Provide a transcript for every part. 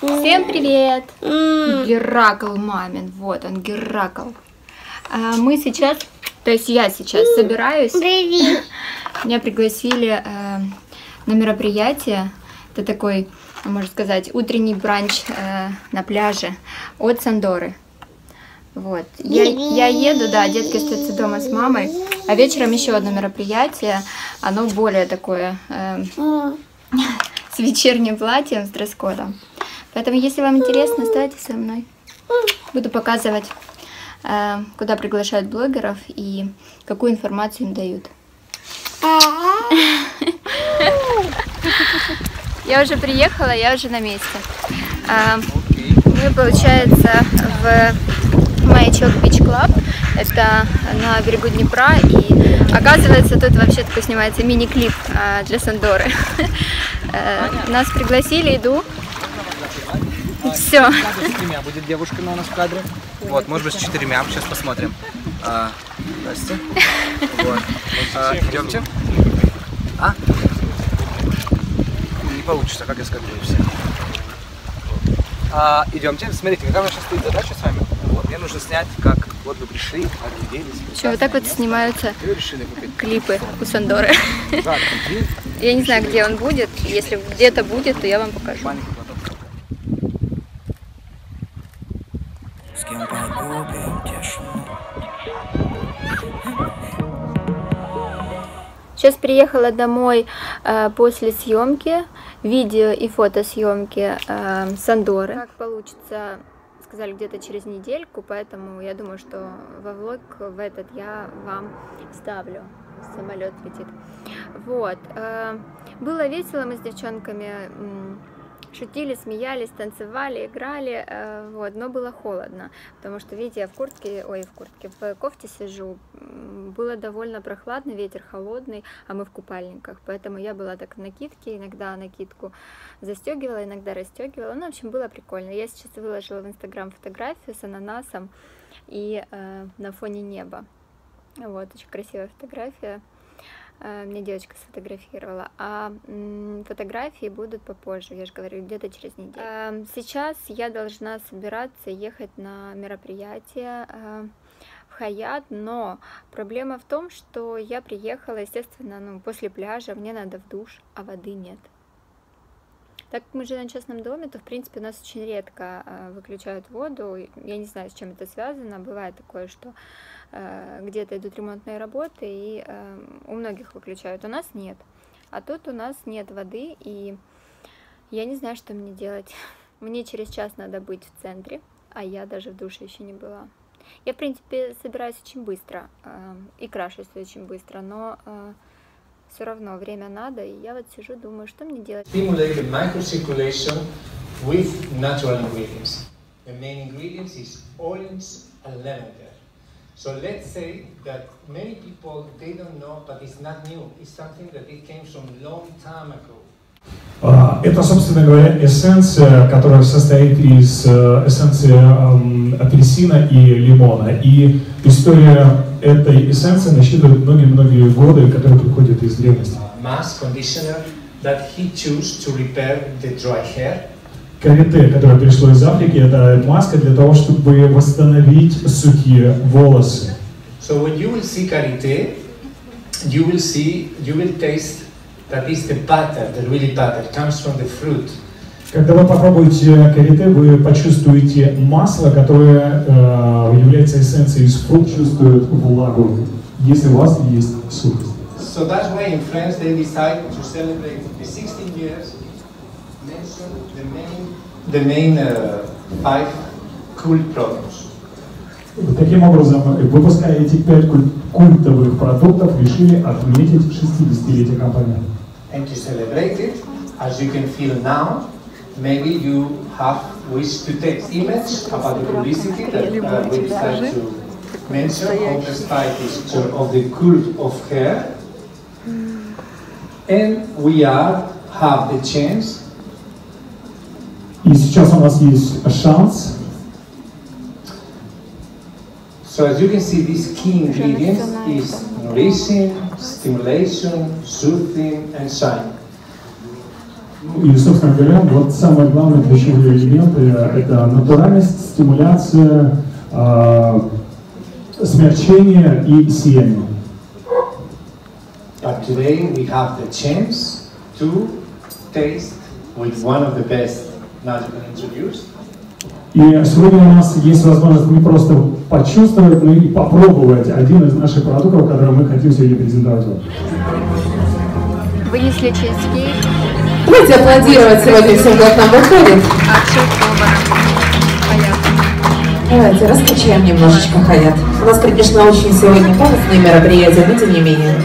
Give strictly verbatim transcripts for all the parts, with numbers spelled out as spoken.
Всем привет! Геракл мамин, вот он, Геракл. А мы сейчас, то есть я сейчас собираюсь. Привет! Меня пригласили э, на мероприятие. Это такой, можно сказать, утренний бранч э, на пляже от Сандоры. Вот. Я, я еду, да, детки остаются дома с мамой. А вечером еще одно мероприятие. Оно более такое э, с вечерним платьем, с дресс-кодом. Поэтому, если вам интересно, оставайтесь со мной. Буду показывать, э, куда приглашают блогеров и какую информацию им дают. Я уже приехала, я уже на месте. Мы, получается, в Маячок Бич Клаб. Это на берегу Днепра. И оказывается, тут вообще такой снимается мини-клип для Сандоры. Нас пригласили, иду. Все. С тремя будет девушка у нас в кадре. Вот, может быть, с четырьмя. Сейчас посмотрим. А, здрасте. Вот. А, идемте. А? Не получится, как я скажу все. А, идемте. Смотрите, какая у нас сейчас стоит задача с вами. Вот, мне нужно снять, как вот вы пришли, огляделись. Что, вот так вот снимаются клипы у Сандоры. Я не знаю, где он будет. Если где-то будет, то я вам покажу. Сейчас приехала домой э, после съемки, видео и фотосъемки э, Сандоры. Как получится, сказали, где-то через недельку, поэтому я думаю, что во влог в этот я вам ставлю. Самолет летит. Вот. Э, было весело, мы с девчонками шутили, смеялись, танцевали, играли, э, вот, но было холодно, потому что, видите, я в куртке, ой, в куртке, в кофте сижу, было довольно прохладно, ветер холодный, а мы в купальниках, поэтому я была так в накидке, иногда накидку застегивала, иногда расстегивала, ну, в общем, было прикольно. Я сейчас выложила в Инстаграм фотографию с ананасом и э, на фоне неба, вот, очень красивая фотография. Мне девочка сфотографировала, а фотографии будут попозже, я же говорю, где-то через неделю. Сейчас я должна собираться ехать на мероприятие в Хаят, но проблема в том, что я приехала, естественно, ну, после пляжа, мне надо в душ, а воды нет. Так как мы живем в частном доме, то, в принципе, у нас очень редко выключают воду. Я не знаю, с чем это связано. Бывает такое, что где-то идут ремонтные работы, и у многих выключают. У нас нет. А тут у нас нет воды, и я не знаю, что мне делать. Мне через час надо быть в центре, а я даже в душе еще не была. Я, в принципе, собираюсь очень быстро и крашусь очень быстро, но... все равно время надо, и я вот сижу, думаю, что мне делать. Stimulate the microcirculation with natural ingredients. The main ingredients is oils and lavender. So let's say that many people, they don't know, but it's not new. It's something that it came from long time ago. Это, собственно говоря, эссенция, которая состоит из эссенции апельсина и лимона. И история этой эссенции насчитывает многие-многие годы, которые приходят из древности. Mass conditioner that he chose to repair the dry hair. Карите, которое пришло из Африки, это маска для того, чтобы восстановить сухие волосы. So when you will see karité, you will see, you will taste that is the butter, the really butter, comes from the fruit. Когда вы попробуете карите, вы почувствуете масло, которое э, является эссенцией из фруктов, чувствует влагу, если у вас есть сухость. So that's why in France they decide to celebrate the sixteen years, mention the main, the main uh, five cool products. Таким образом, выпуская эти пять культовых продуктов, решили отметить шестидесятилетие компании. And to celebrate it, as you can feel now, maybe you have wished to take image about the publicity that uh, we decided to mention on the slide picture of the cult of hair. And we are have the chance. И сейчас у нас есть шанс. So as you can see, these key ingredients is nourishing, stimulation, soothing, and shine. И, собственно говоря, вот самые главные ключевые элементы – это натуральность, стимуляция, э, смягчение и сияние. But today we have the chance to taste with one of the best natural introduced. И сегодня у нас есть возможность не просто почувствовать, но и попробовать один из наших продуктов, который мы хотим сегодня презентовать вам. Вынесли чизкейк. Давайте аплодировать сегодня всем, кто к нам выходит. От шеф-повара. Давайте раскачаем немножечко, Хаят. У нас, конечно, очень сегодня пафосные мероприятия, но тем не менее.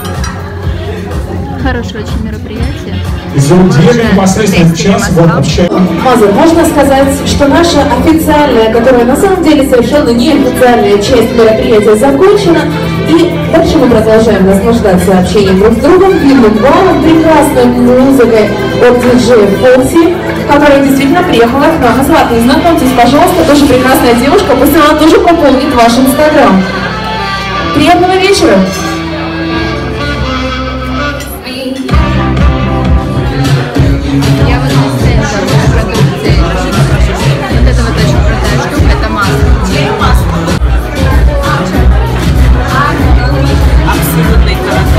Хорошее очень мероприятие. За неделю непосредственно в час вот общаемся. Мазур, можно сказать, что наша официальная, которая на самом деле совершенно неофициальная часть мероприятия закончена. И дальше мы продолжаем наслаждаться общением друг с другом, винным балом, прекрасной музыкой от диджея Фокси, которая действительно приехала к нам. Златный, знакомьтесь, пожалуйста, тоже прекрасная девушка, пусть она тоже пополнит ваш инстаграм. Приятного вечера! Я вот из центра продукции. Вот это вот очень крутая штука, это масло. Абсолютный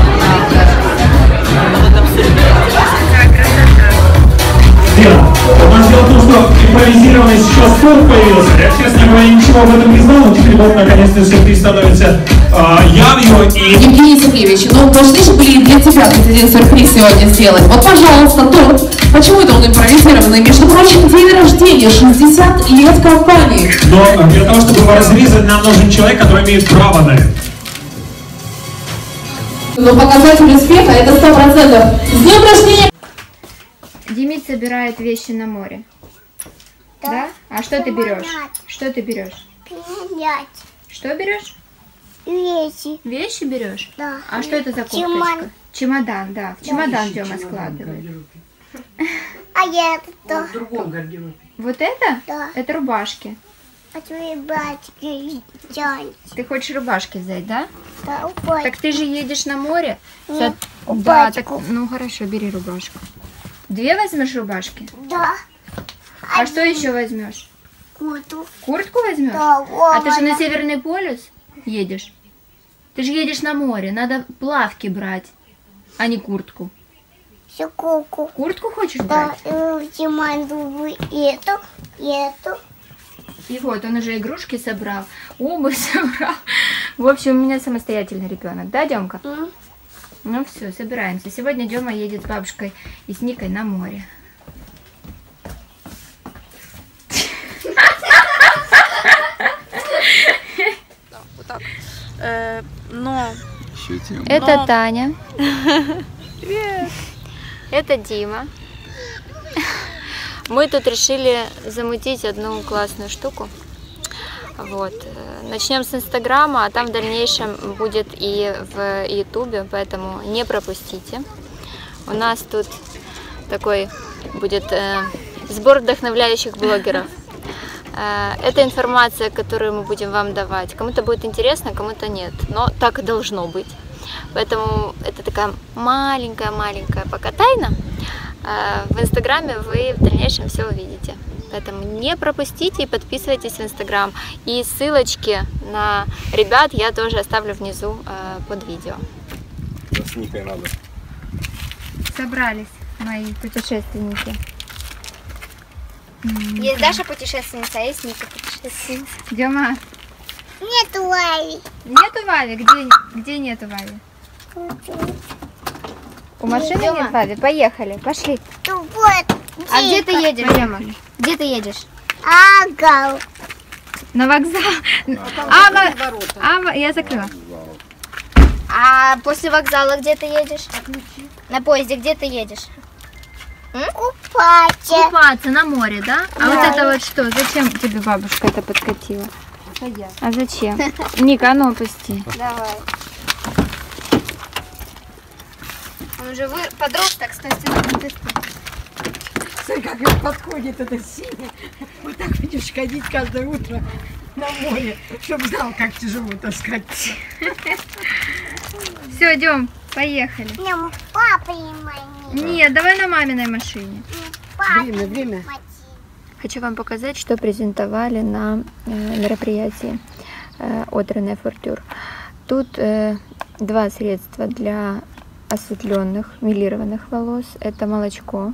Вера, у нас дело в том, что импровизированный сейчас стол появился. Я, честно говоря, ничего об этом не знал, но теперь вот наконец-то сюрприз становится э, явью и... Евгений Сергеевич, ну должны же были для тебя хоть один сюрприз сегодня сделать. Вот, пожалуйста, торт. Почему это он импровизированный? Между прочим, день рождения, шестьдесят лет компании. Но для того, чтобы его разрезать, нам нужен человек, который имеет право на это. Но показатель успеха это сто процентов. С днем рождения! Демид собирает вещи на море. Да? Да? А что ты берешь? Что ты берешь? Пять. Что берешь? Вещи. Вещи берешь? Да. А что это за кофточка? Чемодан. Чемодан, да. В чемодан Дема складывает. А я это? В другом гардеробе. Вот это? Да. Это рубашки. А твои братики взять? Ты хочешь рубашки взять, да? Да, упасть. Так ты же едешь на море? Нет, Со- Да, рубашку. так, ну хорошо, бери рубашку. Две возьмешь рубашки? Да. А что еще возьмешь? Куртку. Куртку возьмешь? Да, А ты же на Вова. Северный полюс едешь? Ты же едешь на море, надо плавки брать, а не куртку. Куртку. Куртку хочешь Да, брать? и чемодан и эту, и эту. И вот, он уже игрушки собрал, обувь собрал. В общем, у меня самостоятельный ребенок, да, Демка? М? Ну все, собираемся. Сегодня Дема едет с бабушкой и с Никой на море. Вот так. Э, но... Это Но- Таня. Это Дима. Мы тут решили замутить одну классную штуку. Вот. Начнем с Инстаграма, а там в дальнейшем будет и в Ютубе, поэтому не пропустите. У нас тут такой будет э, сбор вдохновляющих блогеров. Э, это информация, которую мы будем вам давать. Кому-то будет интересно, кому-то нет, но так и должно быть. Поэтому это такая маленькая-маленькая пока тайна. Э, в Инстаграме вы в дальнейшем все увидите. Поэтому не пропустите и подписывайтесь в Инстаграм. И ссылочки на ребят я тоже оставлю внизу э, под видео. С Никой надо. Собрались мои путешественники. Есть Даша путешественница, а есть Ника путешественница. Дема, Нету Вари. нету Вави? Где, где нету Вави? У машины Дема. нет Вави? Поехали, пошли. Ну вот. А где ты едешь, Дема? Где ты едешь? Ага. На вокзал. А, во- а, во- я закрыла. А после вокзала где ты едешь? На поезде где ты едешь? Купаться. Купаться на море, да? А Да. вот это вот что? Зачем тебе бабушка это подкатила? А зачем? Ника, а ну опусти. Давай. Он уже вы... подрос, так стой, стой, стой, стой. Смотри, как ему подходит это синее. Вот так будешь ходить каждое утро на море, чтобы знал, как тяжело таскать. Все, идем, поехали. Нам папа и маме. Нет, давай на маминой машине. Время, время. Хочу вам показать, что презентовали на э, мероприятии э, от Рене Фортюр. Тут э, два средства для осветленных, мелированных волос. Это молочко.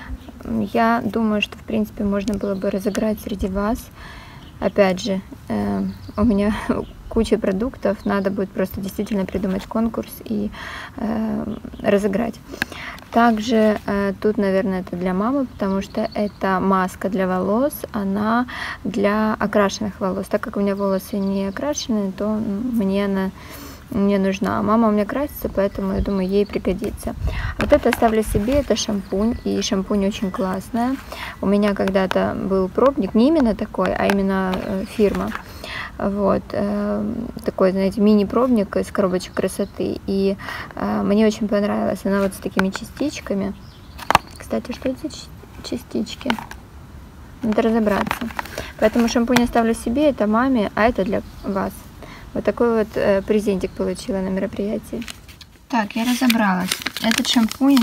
Я думаю, что в принципе можно было бы разыграть среди вас. Опять же, э, у меня куча продуктов, надо будет просто действительно придумать конкурс и э, разыграть. Также э, тут, наверное, это для мамы, потому что это маска для волос, она для окрашенных волос. Так как у меня волосы не окрашены, то мне она не нужна. Мама у меня красится, поэтому я думаю, ей пригодится. Вот это оставлю себе, это шампунь, и шампунь очень классная. У меня когда-то был пробник, не именно такой, а именно э, фирма. Вот, э, такой, знаете, мини-пробник из коробочек красоты. И э, мне очень понравилась она вот с такими частичками. Кстати, что это за частички? Надо разобраться. Поэтому шампунь оставлю себе, это маме, а это для вас. Вот такой вот э, презентик получила на мероприятии. Так, я разобралась. Этот шампунь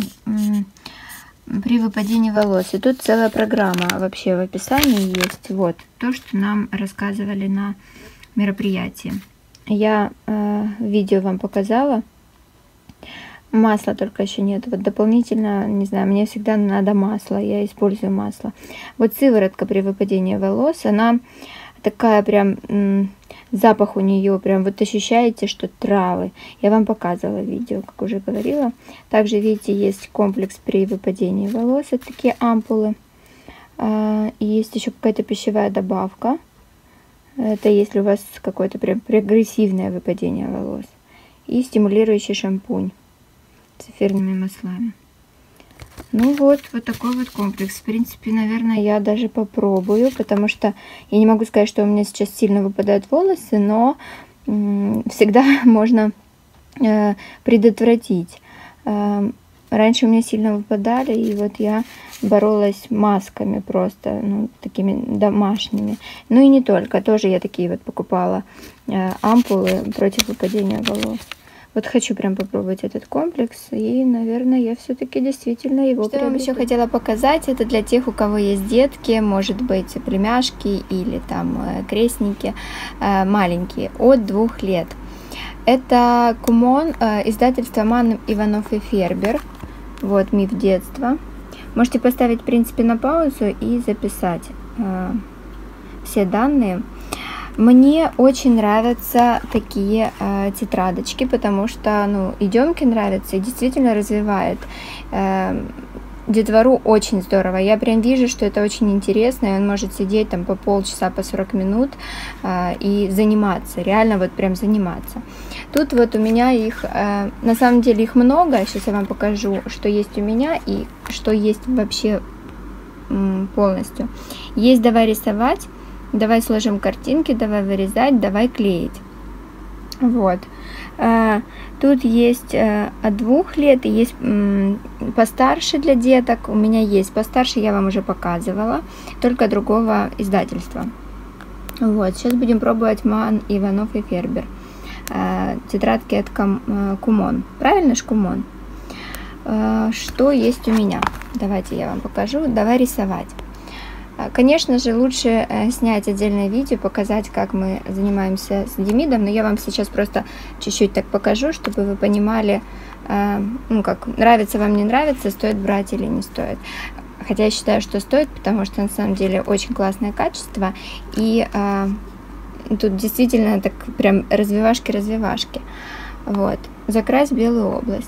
при выпадении волос. И тут целая программа вообще в описании есть. Вот то, что нам рассказывали на мероприятии. Я э, видео вам показала. Масла только еще нет. Вот дополнительно, не знаю, мне всегда надо масло. Я использую масло. Вот сыворотка при выпадении волос. Она такая прям... Запах у нее прям, вот ощущаете, что травы. Я вам показывала видео, как уже говорила. Также, видите, есть комплекс при выпадении волос. Это такие ампулы. И есть еще какая-то пищевая добавка. Это если у вас какое-то прям прогрессивное выпадение волос. И стимулирующий шампунь с эфирными маслами. Ну вот, вот такой вот комплекс. В принципе, наверное, я даже попробую, потому что я не могу сказать, что у меня сейчас сильно выпадают волосы, но всегда можно э, предотвратить. Э, раньше у меня сильно выпадали, и вот я боролась масками просто, ну, такими домашними. Ну и не только, тоже я такие вот покупала э, ампулы против выпадения волос. Вот хочу прям попробовать этот комплекс, и, наверное, я все-таки действительно его приобрету. Что я вам еще хотела показать, это для тех, у кого есть детки, может быть, племяшки или там крестники маленькие, от двух лет. Это Кумон, издательство Манн, Иванов и Фербер. Вот, миф детства. Можете поставить, в принципе, на паузу и записать все данные. Мне очень нравятся такие э, тетрадочки, потому что, ну, идемки нравятся и действительно развивает. Э, детвору очень здорово. Я прям вижу, что это очень интересно, и он может сидеть там по полчаса, по сорок минут э, и заниматься, реально вот прям заниматься. Тут вот у меня их, э, на самом деле их много, сейчас я вам покажу, что есть у меня и что есть вообще м, полностью. Есть «Давай рисовать», «Давай сложим картинки», «Давай вырезать», «Давай клеить». Вот. Тут есть от двух лет и есть постарше для деток. У меня есть постарше, я вам уже показывала, только другого издательства. Вот. Сейчас будем пробовать Манн, Иванов и Фербер. Тетрадки от Кумон. Правильно ж, Кумон? Что есть у меня? Давайте я вам покажу. «Давай рисовать». Конечно же, лучше снять отдельное видео, показать, как мы занимаемся с Демидом, но я вам сейчас просто чуть-чуть так покажу, чтобы вы понимали, ну как, нравится вам, не нравится, стоит брать или не стоит. Хотя я считаю, что стоит, потому что на самом деле очень классное качество, и тут действительно так прям развивашки-развивашки. Вот, «Закрась белую область».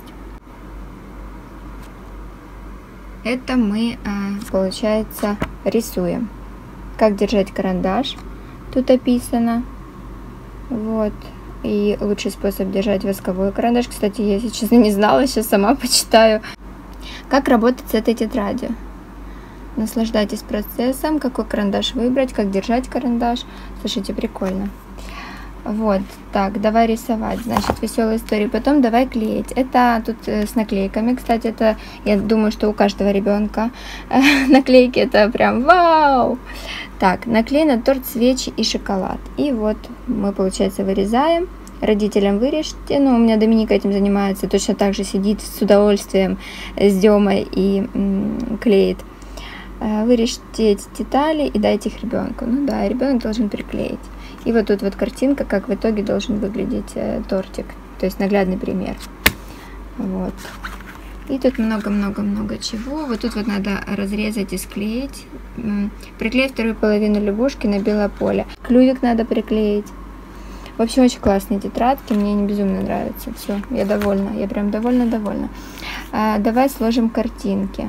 Это мы, получается, рисуем. Как держать карандаш, тут описано. Вот. И лучший способ держать восковой карандаш. Кстати, я, если честно, не знала, сейчас сама почитаю. Как работать с этой тетрадью. Наслаждайтесь процессом, какой карандаш выбрать, как держать карандаш. Слушайте, прикольно. Вот, так, «Давай рисовать», значит, веселые истории. Потом «Давай клеить». Это тут э, с наклейками, кстати, это, я думаю, что у каждого ребенка э, наклейки, это прям вау! Так, наклей на торт свечи и шоколад. И вот мы, получается, вырезаем, родителям вырежьте. Ну, у меня Доминика этим занимается, точно так же сидит с удовольствием с Демой и м, клеит. Вырежьте эти детали и дайте их ребенку. Ну да, ребенок должен приклеить. И вот тут вот картинка, как в итоге должен выглядеть э, тортик. То есть наглядный пример. Вот. И тут много-много-много чего. Вот тут вот надо разрезать и склеить. Приклеить вторую половину лягушки на белое поле. Клювик надо приклеить. В общем, очень классные тетрадки. Мне они безумно нравятся. Все, я довольна. Я прям довольна-довольна. А, давай сложим картинки.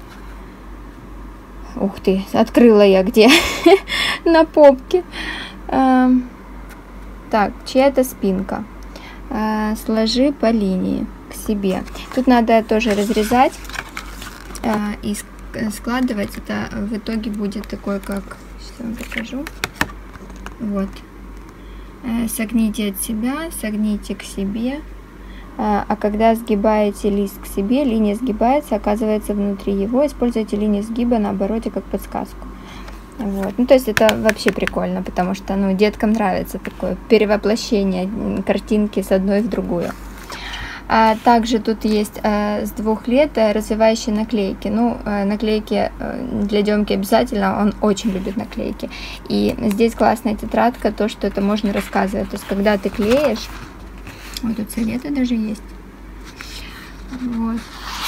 Ух ты, открыла я где? На попке. А, так, чья-то спинка. А, сложи по линии к себе. Тут надо тоже разрезать а, и складывать. Это в итоге будет такой, как... Сейчас я вам покажу. Вот. А, согните от себя, согните к себе. А, а когда сгибаете лист к себе, линия сгибается, оказывается внутри его. Используйте линию сгиба на обороте как подсказку. Вот. Ну, то есть это вообще прикольно, потому что, ну, деткам нравится такое перевоплощение картинки с одной в другую. А также тут есть э, с двух лет развивающие наклейки. Ну, э, наклейки э, для Демки обязательно, он очень любит наклейки. И здесь классная тетрадка, то, что это можно рассказывать. То есть, когда ты клеишь, вот тут советы даже есть. Вот.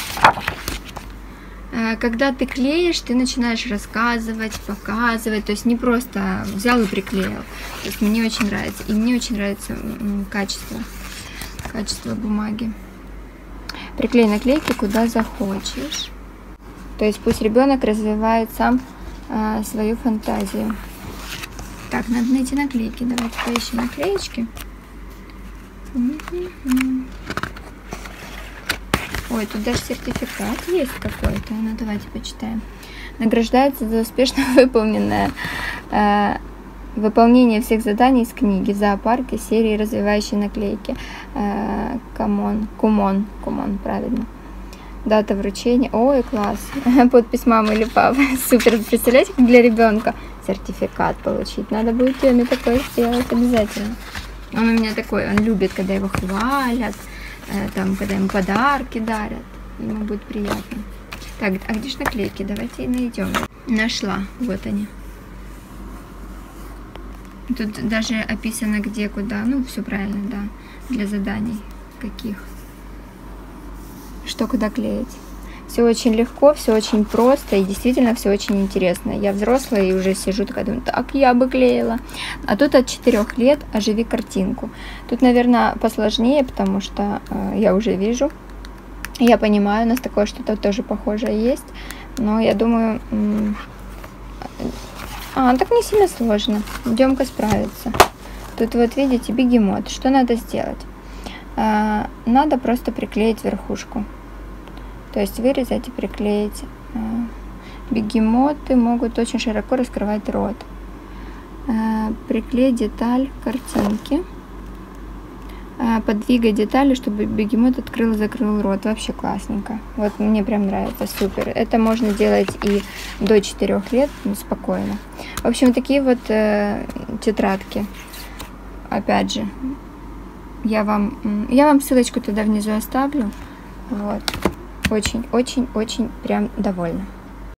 Когда ты клеишь, ты начинаешь рассказывать, показывать, то есть не просто взял и приклеил. То есть мне очень нравится, и мне очень нравится качество, качество бумаги. Приклей наклейки куда захочешь. То есть пусть ребенок развивает сам а, свою фантазию. Так, надо найти наклейки. Давайте поищем наклеечки. Ой, тут даже сертификат есть какой-то. Ну, давайте почитаем. Награждается за успешно выполненное э, выполнение всех заданий из книги в зоопарке серии развивающие наклейки. Э, Камон, Кумон, Кумон, правильно. Дата вручения. Ой, класс. Подпись мамы или папы. Супер. Представляете, как для ребенка сертификат получить. Надо будет Теме такое сделать обязательно. Он у меня такой, он любит, когда его хвалят. Там, когда им подарки дарят, ему будет приятно. Так, а где же наклейки? Давайте найдем. Нашла, вот они. Тут даже описано где, куда. Ну, все правильно, да. Для заданий каких. Что куда клеить. Все очень легко, все очень просто и действительно все очень интересно. Я взрослая и уже сижу такая, думаю, так я бы клеила. А тут от четырёх лет оживи картинку. Тут, наверное, посложнее, потому что э, я уже вижу. Я понимаю, у нас такое что-то тоже похожее есть. Но я думаю... М- а, так не сильно сложно. Демка справится. Тут вот видите, бегемот. Что надо сделать? Э, надо просто приклеить верхушку. То есть вырезать и приклеить. Бегемоты могут очень широко раскрывать рот. Приклей деталь картинки. Подвигай детали, чтобы бегемот открыл и закрыл рот. Вообще классненько. Вот мне прям нравится, супер. Это можно делать и до четырёх лет, ну, спокойно. В общем, такие вот э, тетрадки. Опять же, я вам, я вам ссылочку туда внизу оставлю. Вот. Очень-очень-очень прям довольна.